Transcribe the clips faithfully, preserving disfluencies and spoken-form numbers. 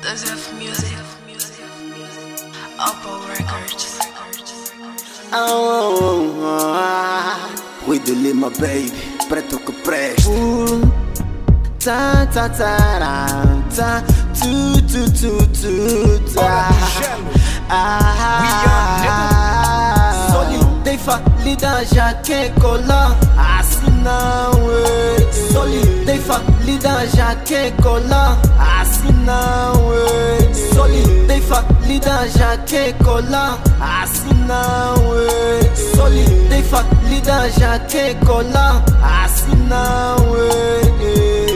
Zeph Music, Oppo Records. Oh, oh, oh. Rui de Lima, baby, preto que presta. Uh, ta ta ta ta, tu tu tu tu ta. Ah, solidei falida já quer colar. Assim não é. Solidei falida já quer colar. Assim não é. Solidei falida já quer colar. Assim não é. Solidei falida já quer colar. Assim não é.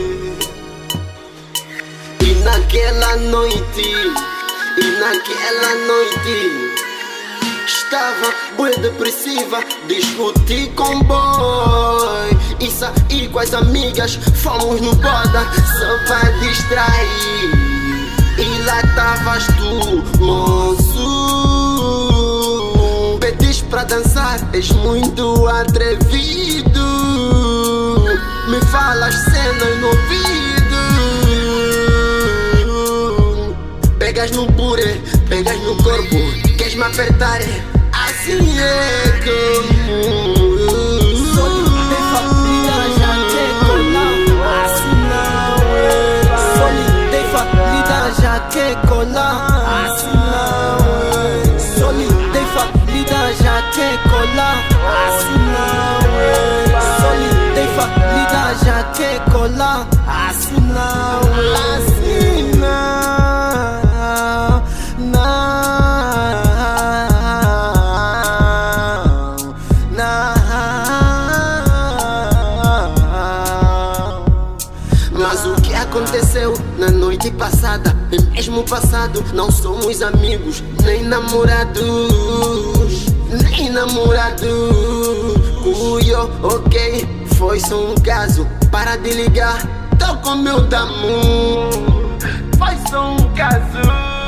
E naquela noite, e naquela noite estava bué depressiva, discuti com boy e saí com as amigas, fomos no boda só pra distrair. E lá tavas tu, moço, pedis pra dançar, és muito atrevido. Me falas cenas no ouvido, pegas no pure, pegas no corpo, queres me apertar, assim é como. Solidei falida já quer colar, assim não é. Solidei falida já quer colar, assim não é. Solidei falida já quer colar, assim não é. Solidei falida já quer colar, assim não é. Assim não. Mas o que aconteceu na noite passada é mesmo passado. Não somos amigos, nem namorados, nem namorados. Ui, oh, ok, foi só um caso. Para de ligar, tô com meu tamu. Foi só um caso.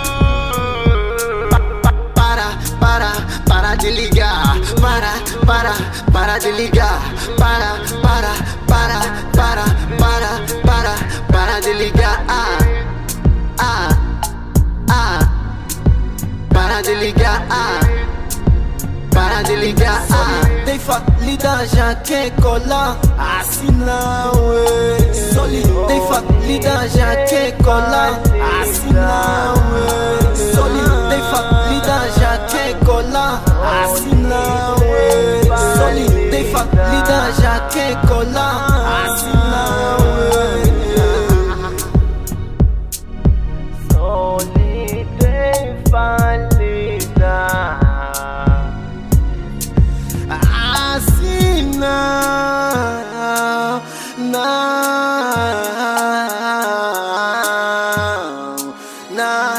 Para, para, para de ligar. Para, para, para de ligar. Para, para, para, para, para, para, para de ligar. Ah, ah, ah. Para de ligar. Ah, para de ligar. Ah. Solidei falida já quer colar, assim não é. Solidei falida já quer colar, assim não é. Solidei falida já quer colar, assim não é. Solidei falida já quer colar, assim não é. Solidei falida, assim não, não, não.